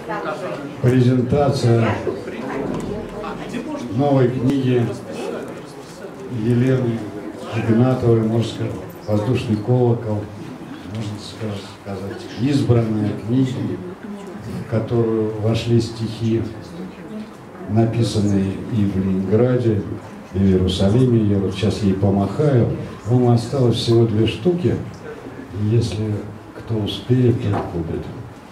презентация новой книги Елены Игнатовой, можно сказать, «Воздушный колокол», можно сказать, избранная книга, в которую вошли стихи, написанные и в Ленинграде, и в Иерусалиме. Я вот сейчас ей помахаю. Вам осталось всего 2 штуки. Если кто успеет, тот купит.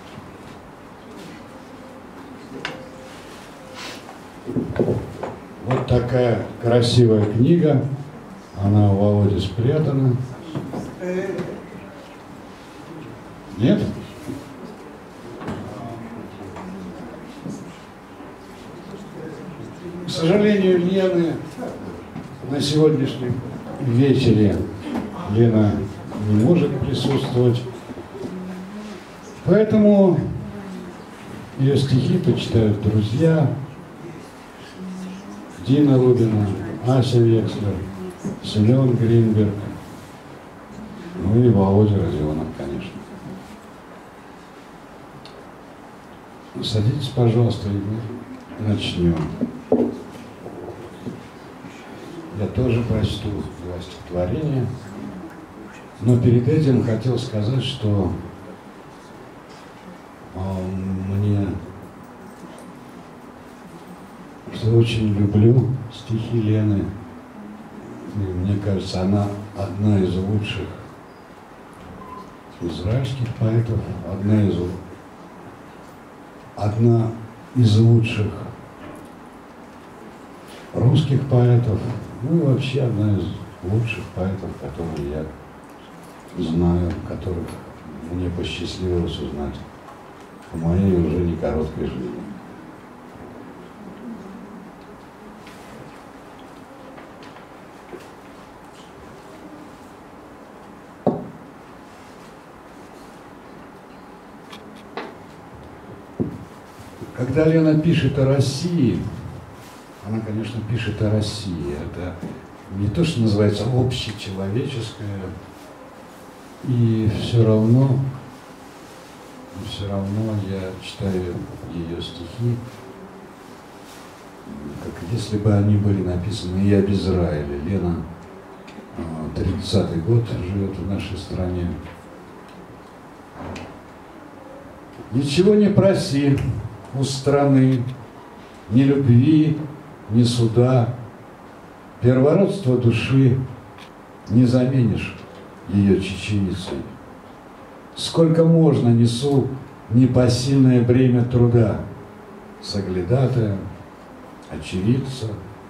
Вот такая красивая книга. Она у Володи спрятана. Нет? К сожалению, Лены на сегодняшнем вечере Лена не может присутствовать. Поэтому ее стихи почитают друзья: Дина Рубина, Ася Векслер, Семен Гринберг, ну и Володя Родионов, конечно. Садитесь, пожалуйста, и мы начнем. Я тоже прочту 2 стихотворения, но перед этим хотел сказать, что что очень люблю стихи Лены. И мне кажется, она одна из лучших израильских поэтов, одна из лучших русских поэтов, ну и вообще одна из лучших поэтов, которые я знаю, которых мне посчастливилось узнать в моей уже не короткой жизни. Когда Лена пишет о России, она, конечно, пишет о России. Это не то, что называется общечеловеческое, и все равно я читаю ее стихи, как если бы они были написаны и об Израиле. Лена 30-й год живет в нашей стране. Ничего не проси у страны, ни любви, ни суда, первородство души не заменишь ее чечевицей. Сколько можно несу непосильное бремя труда, соглядатая, очевидца,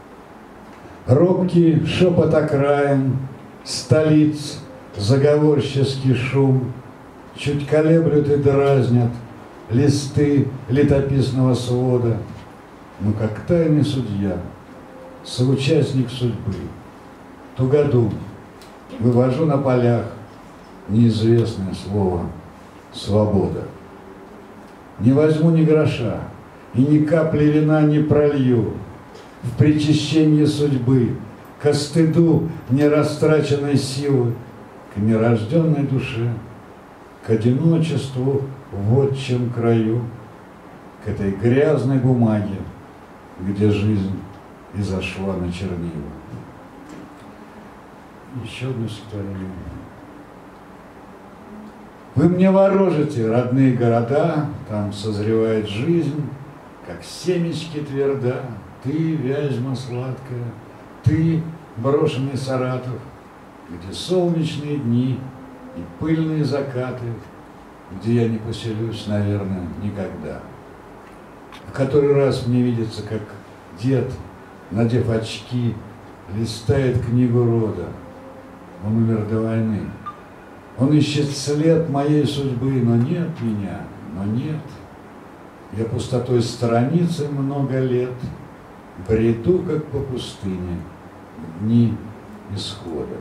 робкий шепот окраин, столиц, заговорческий шум чуть колеблют и дразнят листы летописного свода, но как тайный судья, соучастник судьбы, тугодум, вывожу на полях неизвестное слово «свобода». Не возьму ни гроша и ни капли вина не пролью в причащение судьбы, ко стыду нерастраченной силы, к нерожденной душе, к одиночеству в отчем краю, к этой грязной бумаге, где жизнь изошла на чернила. Еще одно стихотворение. Вы мне ворожите родные города, там созревает жизнь, как семечки тверда. Ты, Вязьма сладкая, ты, брошенный Саратов, где солнечные дни и пыльные закаты, где я не поселюсь, наверное, никогда. В который раз мне видится, как дед, надев очки, листает книгу рода. Он умер до войны. Он ищет след моей судьбы, но нет меня, но нет. Я пустотой страницы много лет бреду, как по пустыне, дни исхода.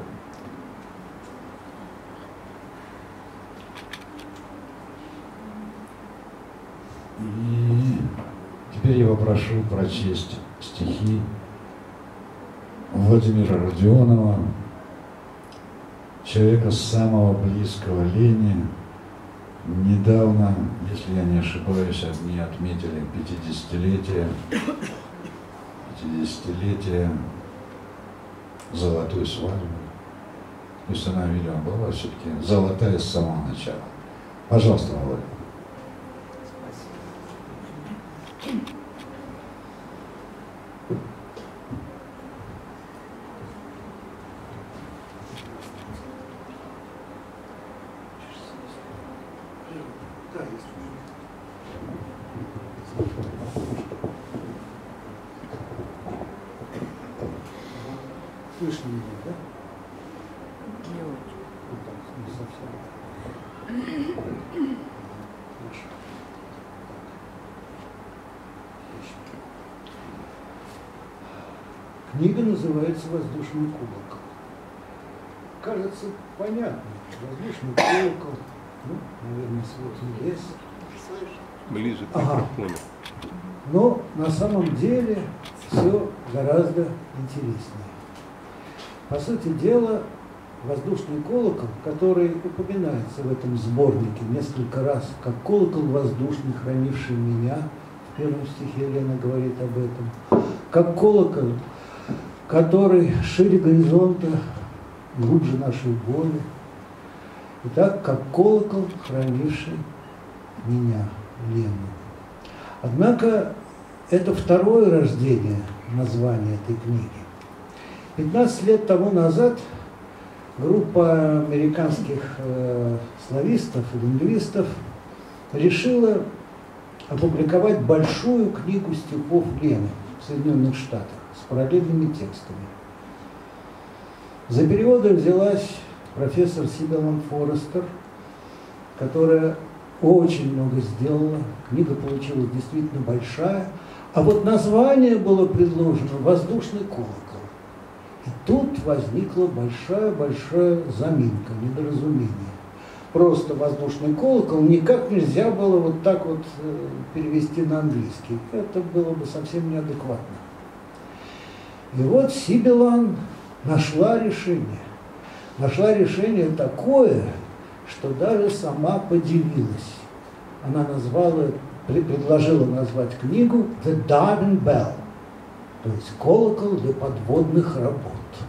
И теперь я попрошу прочесть стихи Владимира Родионова, человека самого близкого Лене, Недавно, если я не ошибаюсь, они отметили 50-летие золотой свадьбы. То есть она, видимо, была все-таки золотая с самого начала. Пожалуйста, Володя. Слышно меня, да? Не очень. Вот так, не совсем. Хорошо. Книга называется «Воздушный колокол». Кажется, понятно. Воздушный колокол, ну, наверное, сводный лес. Ближе к Ага. микрофону. Но на самом деле все гораздо интереснее. По сути дела, воздушный колокол, который упоминается в этом сборнике несколько раз, как колокол воздушный, хранивший меня, в первом стихе Елена говорит об этом, как колокол, который шире горизонта, глубже нашей боли, и так как колокол, хранивший меня, Лену. Однако это второе рождение названия этой книги. 15 лет тому назад группа американских славистов и лингвистов решила опубликовать большую книгу стихов Лены в Соединенных Штатах с параллельными текстами. За переводы взялась профессор Сибилан Форестер, которая очень много сделала, книга получилась действительно большая, а вот название было предложено «Воздушный колокол». И тут возникла большая заминка, недоразумение. Просто «воздушный колокол» никак нельзя было вот так вот перевести на английский. Это было бы совсем неадекватно. И вот Сибилан нашла решение. Нашла решение такое, что даже сама подивилась. Она предложила назвать книгу «The Diving Bell», то есть «Колокол для подводных работ».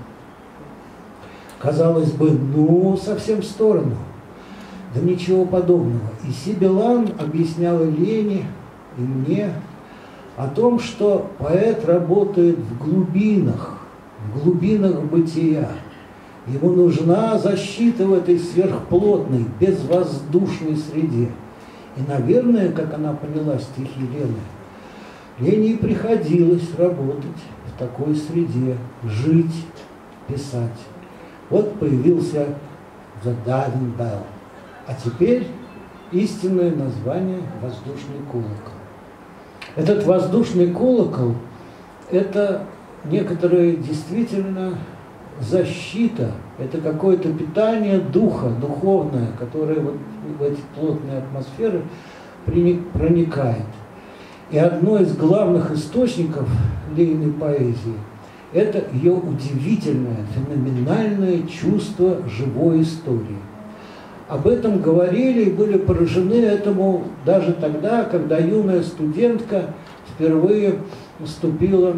Казалось бы, ну, совсем в сторону. Да ничего подобного. И Сибилан объясняла Лене и мне о том, что поэт работает в глубинах бытия. Ему нужна защита в этой сверхплотной, безвоздушной среде. И, наверное, как она поняла стихи Лены, Лене и приходилось работать в такой среде, жить, писать. Вот появился «The Diving Bell». А теперь истинное название «Воздушный колокол». Этот воздушный колокол – это некоторая действительно защита, это какое-то питание духа, духовное, которое вот в эти плотные атмосферы проникает. И одно из главных источников Лениной поэзии – это ее удивительное, феноменальное чувство живой истории. Об этом говорили и были поражены этому даже тогда, когда юная студентка впервые вступила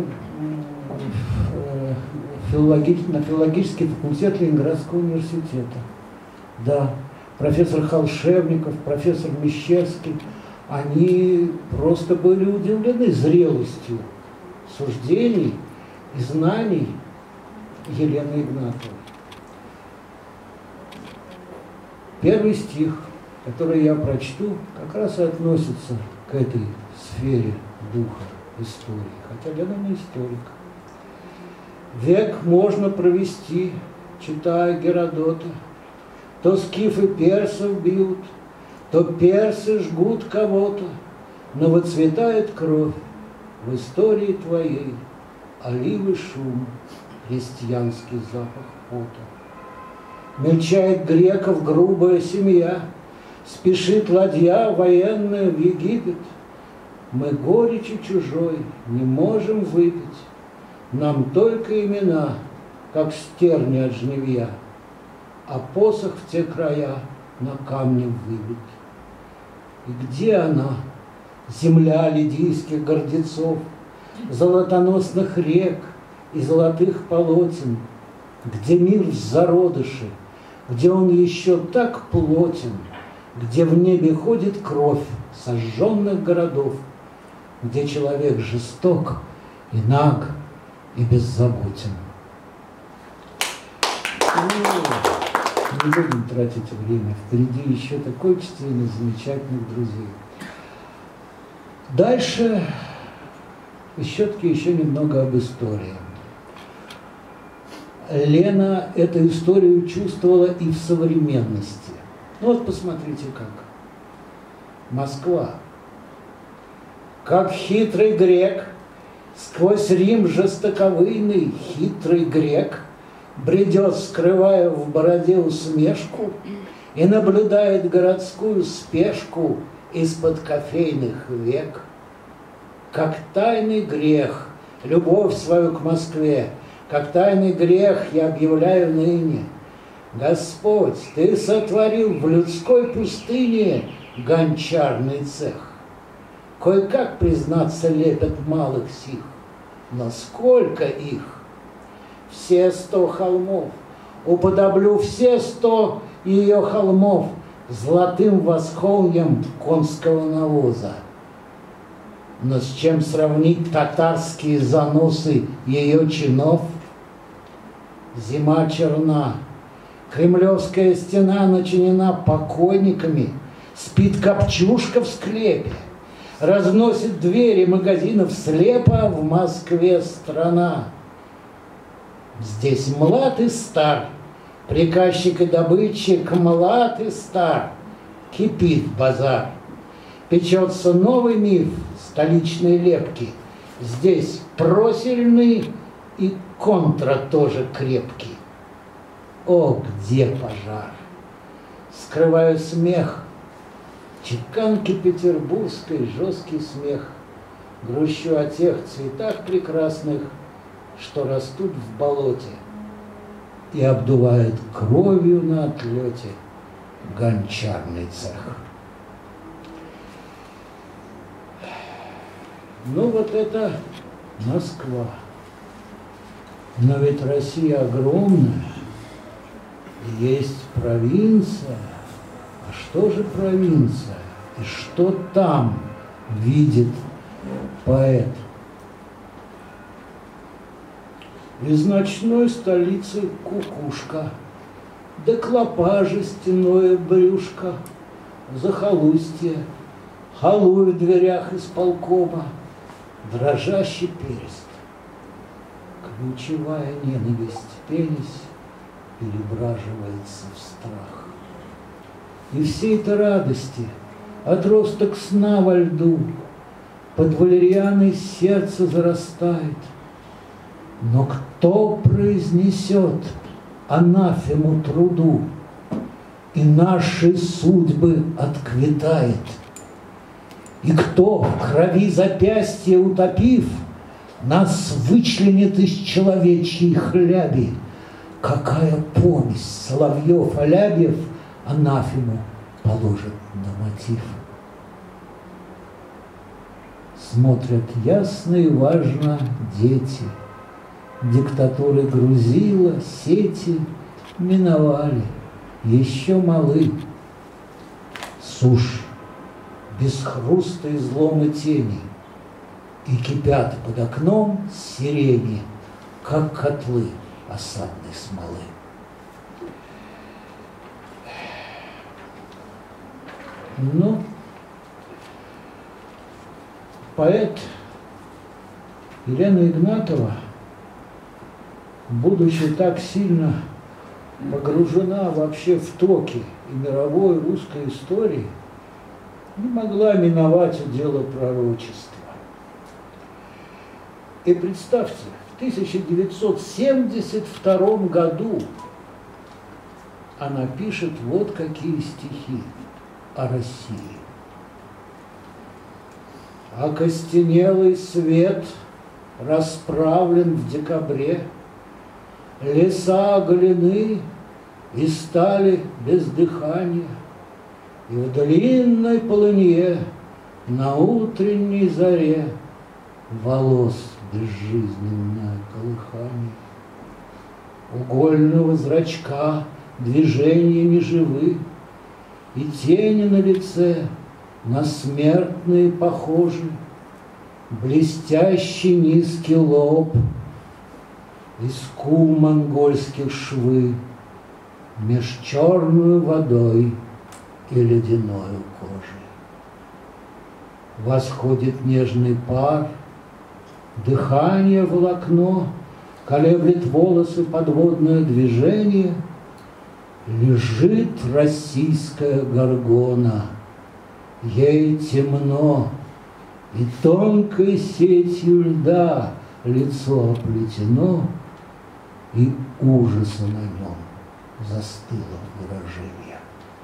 на филологический факультет Ленинградского университета. Да, профессор Холшевников, профессор Мещерский, они просто были удивлены зрелостью суждений и знаний Елены Игнатовой. Первый стих, который я прочту, как раз и относится к этой сфере духа истории, хотя Лена не историк. Век можно провести, читая Геродота, то скифы персов бьют, то персы жгут кого-то, но выцветает кровь в истории твоей, оливы шум, христианский запах пота. Мельчает греков грубая семья, спешит ладья военная в Египет. Мы горечи чужой не можем выпить, нам только имена, как стерни от жнивья, а посох в те края на камне выбит. И где она, земля лидийских гордецов, золотоносных рек и золотых полотен, где мир в зародыше, где он еще так плотен, где в небе ходит кровь сожженных городов, где человек жесток и наг и беззаботен. Не будем тратить время, впереди еще такое чтение замечательных друзей. Дальше еще немного об истории. Лена эту историю чувствовала и в современности. Ну вот посмотрите как. Москва. Как хитрый грек, сквозь Рим жестоковыйный хитрый грек бредет, скрывая в бороде усмешку, и наблюдает городскую спешку из-под кофейных век. Как тайный грех, любовь свою к Москве, как тайный грех я объявляю ныне. Господь, Ты сотворил в людской пустыне гончарный цех. Кое-как, признаться, лепят малых сих, но сколько их? Все 100 холмов, уподоблю все 100 ее холмов золотым восхольем конского навоза. Но с чем сравнить татарские заносы ее чинов? Зима черна, кремлевская стена начинена покойниками, спит Копчушка в склепе, разносит двери магазинов слепо в Москве страна. Здесь млад и стар, приказчик и добытчик млад и стар, кипит базар. Печется новый миф столичной лепки. Здесь просельный и контра тоже крепкий. О, где пожар? Скрываю смех, чеканки петербургской, жесткий смех. Грущу о тех цветах прекрасных, что растут в болоте, и обдувает кровью на отлете гончарный цех. Ну вот это Москва. Но ведь Россия огромная, есть провинция. А что же провинция? И что там видит поэт? Из ночной столицы кукушка, да клопа жестяное брюшко, захолустье, халуй в дверях исполкома, дрожащий перест. Ключевая ненависть, пенись, перебраживается в страх. И всей этой радости, отросток сна во льду, под валерианой сердце зарастает. Но кто произнесет анафему труду и наши судьбы отквитает? И кто, в крови запястья утопив, нас вычленит из человечьей хляби? Какая помесь Соловьев-Алябьев анафему положит на мотив? Смотрят ясно и важно дети. Диктатуры грузила, сети миновали, еще малы. Сушь, без хруста и зломы тени, и кипят под окном сирени, как котлы осадной смолы. Ну, поэт Елена Игнатова, будучи так сильно погружена вообще в токи и мировой русской истории, не могла миновать дело пророчества. И представьте, в 1972 году она пишет вот какие стихи о России. Окостенелый свет расправлен в декабре, леса оголены и стали без дыхания, И в длинной полынье на утренней заре волос безжизненное колыхание. Угольного зрачка движения неживы, и тени на лице на смертные похожи, блестящий низкий лоб, из скул монгольских швы, меж черную водой и ледяною кожей. Восходит нежный пар, дыхание волокно, колеблет волосы подводное движение, лежит российская горгона, ей темно, и тонкой сетью льда лицо оплетено, и ужаса на нем застыло выражение.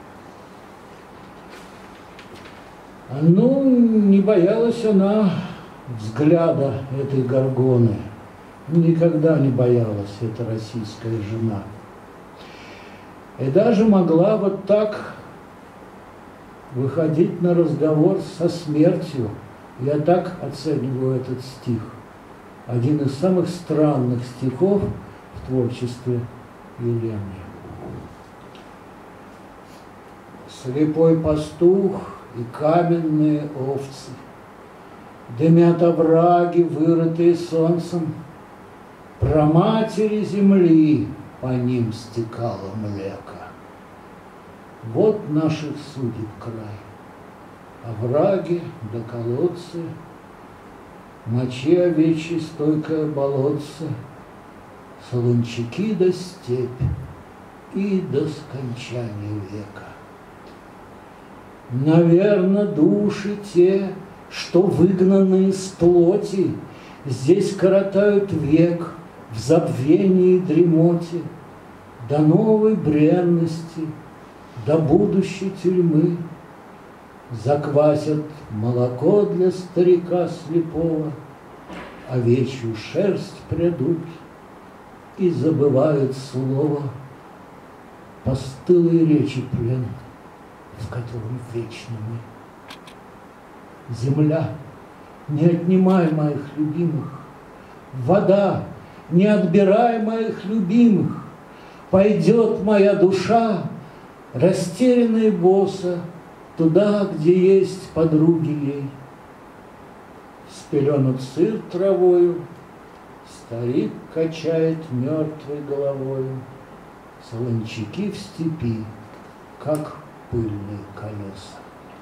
Ну, не боялась она взгляда этой горгоны, никогда не боялась эта российская жена. И даже могла вот так выходить на разговор со смертью. Я так оцениваю этот стих. Один из самых странных стихов в творчестве Елены. Слепой пастух и каменные овцы, дымят овраги, вырытые солнцем, праматери земли по ним стекало млеко. Вот наших судеб край, овраги да колодцы, мочи овечьей стойкое болотце, солончаки да степь и до скончания века. Наверно, души те, что выгнаны из плоти, здесь коротают век в забвении и дремоте, до новой бренности, до будущей тюрьмы. Заквасят молоко для старика слепого, овечью шерсть прядут и забывают слово, постылой речи плен, в котором вечно мы. Земля, не отнимай моих любимых, вода, не отбирай моих любимых, пойдет моя душа, растерянная босса, туда, где есть подруги ей. Спеленут сыр травою, старик качает мертвой головою, солончаки в степи, как пыльные колеса.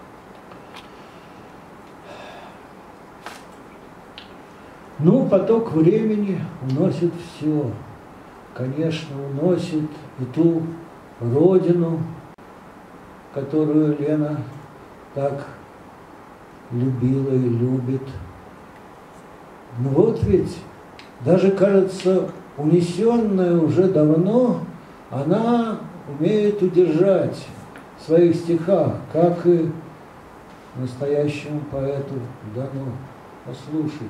Ну, поток времени уносит все. Конечно, уносит и ту родину, которую Лена так любила и любит. Ну вот ведь, даже, кажется, унесенная уже давно, она умеет удержать в своих стихах, как и настоящему поэту дано. Послушайте.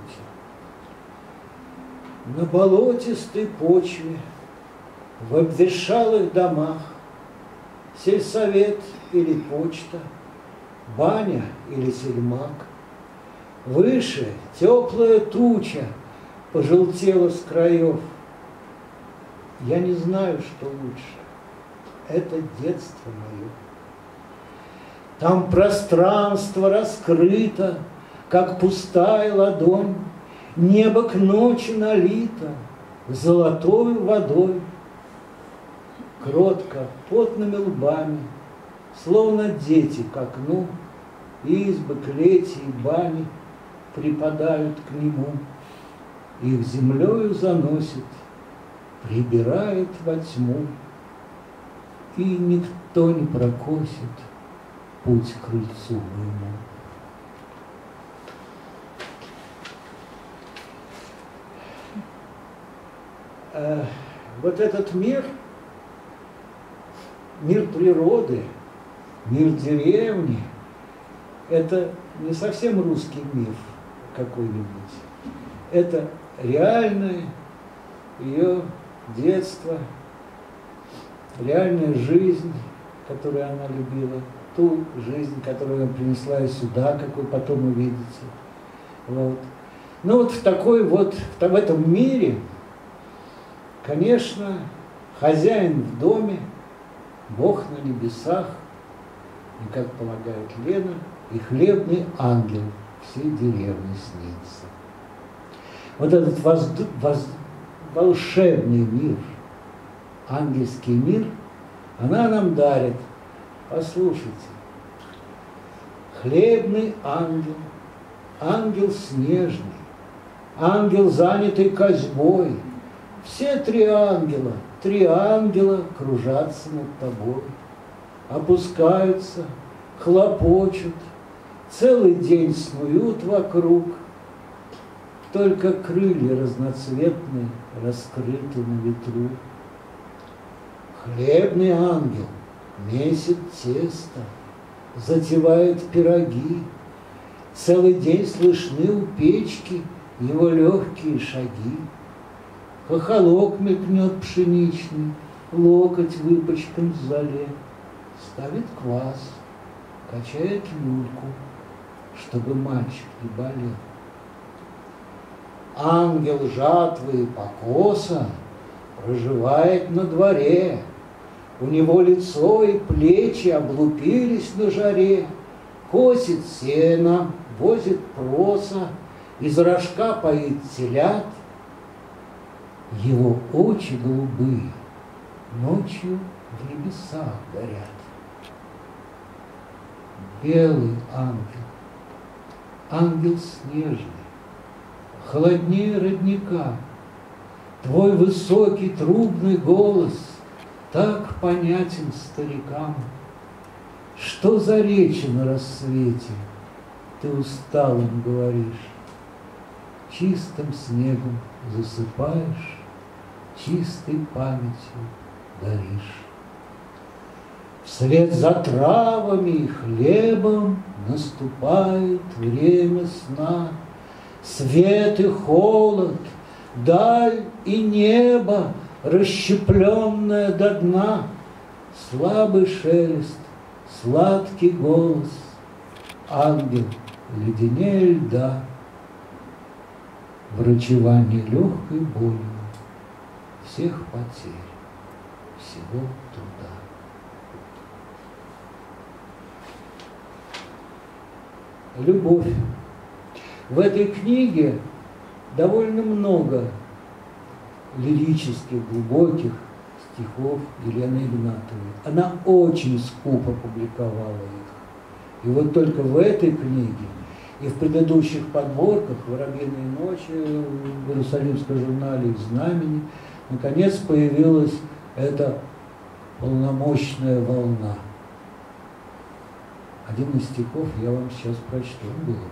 На болотистой почве, в обветшалых домах, сельсовет или почта, баня или сельмак, выше теплая туча пожелтела с краев. Я не знаю, что лучше. Это детство мое. Там пространство раскрыто, как пустая ладонь, небо к ночи налито золотой водой. Кротко, потными лбами, словно дети к окну, избы, клети и бани припадают к нему. Их землею заносит, прибирает во тьму, и никто не прокосит путь к крыльцу моему. Вот этот мир, мир природы, мир деревни, это не совсем русский миф какой-нибудь. Это реальное ее детство, реальная жизнь, которую она любила ту жизнь, которую она принесла сюда, как вы потом увидите. Вот. Ну вот в этом мире, конечно, хозяин в доме, Бог на небесах, и, как полагает Лена, и хлебный ангел всей деревни снится. Вот этот волшебный мир, ангельский мир, она нам дарит. Послушайте, хлебный ангел, ангел снежный, ангел, занятый козьбой, все три ангела кружатся над тобой, опускаются, хлопочут, целый день снуют вокруг, только крылья разноцветные раскрыты на ветру. Хлебный ангел месит тесто, затевает пироги, целый день слышны у печки его легкие шаги. Хохолок мелькнет пшеничный, локоть выпачкан в золе, ставит квас, качает люльку, чтобы мальчик не болел. Ангел жатвы и покоса проживает на дворе, у него лицо и плечи облупились на жаре, косит сено, возит проса, из рожка поит телят. Его очи голубые ночью в небесах горят. Белый ангел снежный, холоднее родника, твой высокий трубный голос так понятен старикам. Что за речи на рассвете ты усталым говоришь? Чистым снегом засыпаешь, чистой памятью горишь. Вслед за травами и хлебом наступает время сна. Свет и холод, даль и небо, расщепленное до дна, слабый шелест, сладкий голос, ангел леденее льда, врачевание легкой болью всех потерь, всего труда. Любовь. В этой книге довольно много лирических, глубоких стихов Елены Игнатовой. Она очень скупо публиковала их. И вот только в этой книге и в предыдущих подборках «Воробьиные ночи», в Иерусалимском журнале «Их знамени» наконец появилась эта полномочная волна. Один из стихов я вам сейчас прочту. Он был.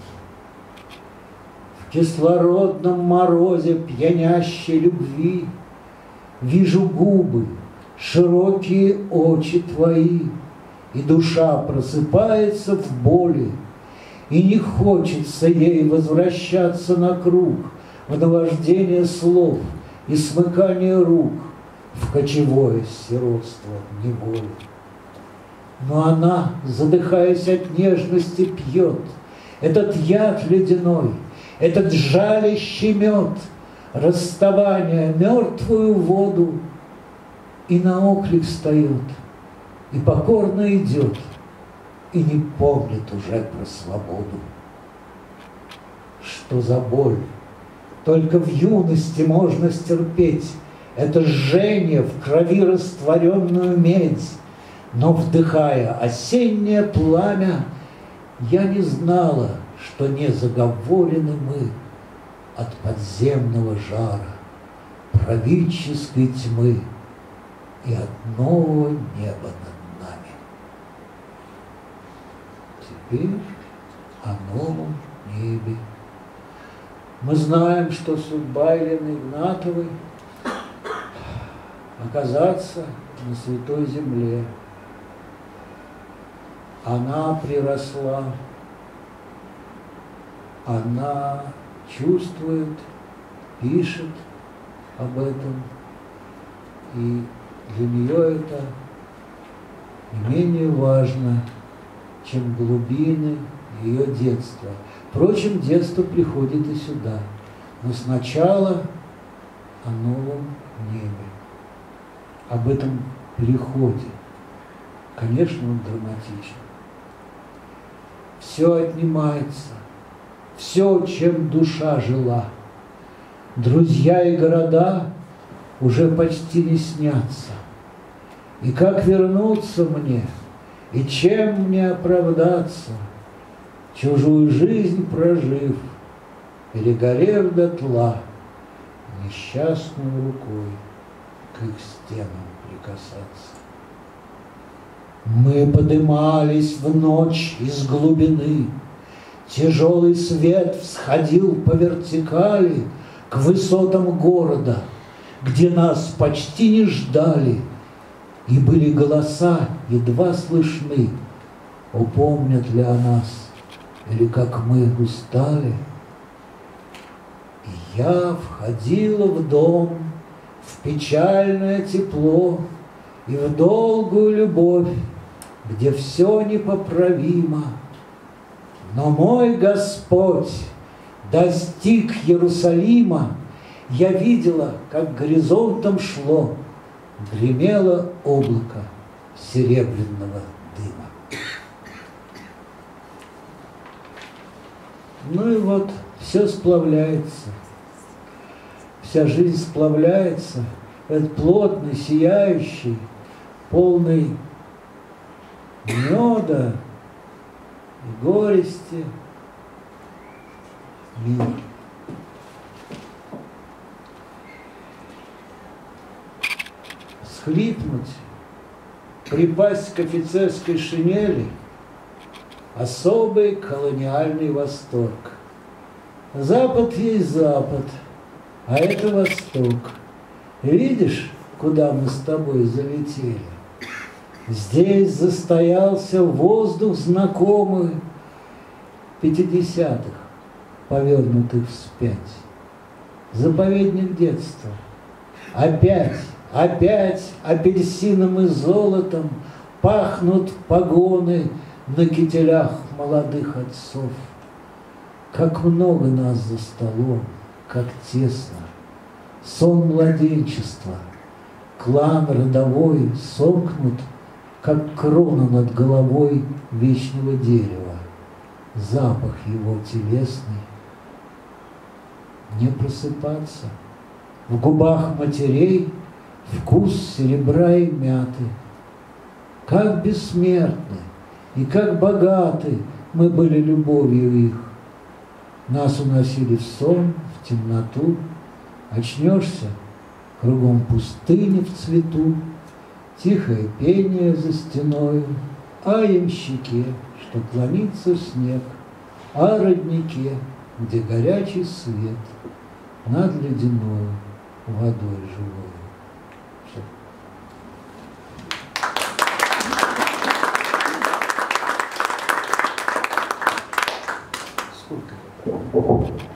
В кислородном морозе пьянящей любви вижу губы, широкие очи твои, и душа просыпается в боли, и не хочется ей возвращаться на круг в наваждение слов и смыкание рук в кочевое сиротство неволи. Но она, задыхаясь от нежности, пьет этот яд ледяной, этот жалящий мед, расставание, мертвую воду, и на оклик встает, и покорно идет, и не помнит уже про свободу. Что за боль? Только в юности можно стерпеть это жжение в крови растворенную медь. Но, вдыхая осеннее пламя, я не знала, что не заговорены мы от подземного жара, правительской тьмы и от нового неба над нами. Теперь о новом небе. Мы знаем, что судьба Елены Игнатовой оказаться на Святой Земле. Она приросла, она чувствует, пишет об этом, и для нее это не менее важно, чем глубины ее детства. Впрочем, детство приходит и сюда, но сначала о новом небе, об этом переходе. Конечно, он драматичен. Все отнимается, все, чем душа жила. Друзья и города уже почти не снятся. И как вернуться мне, и чем мне оправдаться, чужую жизнь прожив, перегорев дотла, несчастную рукой к их стенам прикасаться. Мы подымались в ночь из глубины, тяжелый свет всходил по вертикали к высотам города, где нас почти не ждали, и были голоса едва слышны. Упомнят ли о нас, или как мы устали? И я входила в дом, в печальное тепло и в долгую любовь, где все непоправимо. Но мой Господь достиг Иерусалима. Я видела, как горизонтом шло, гремело облако серебряного дыма. Ну и вот все сплавляется, вся жизнь сплавляется в этот плотный, сияющий, полный меда и горести мир. Схлипнуть, припасть к офицерской шинели — особый колониальный восторг. Запад есть Запад, а это Восток. Видишь, куда мы с тобой залетели? Здесь застоялся воздух знакомый 50-х, повернутых вспять. Заповедник детства. Опять апельсином и золотом пахнут погоны на кителях молодых отцов. Как много нас за столом, как тесно. Сон младенчества, клан родовой сомкнут, как крона над головой вечного дерева. Запах его телесный. Не просыпаться. В губах матерей вкус серебра и мяты. Как бессмертны и как богаты мы были любовью их. Нас уносили в сон, в темноту. Очнешься, кругом пустыни в цвету, тихое пение за стеною, о ямщике, что клонится снег, о роднике, где горячий свет над ледяной водой живой. Сколько?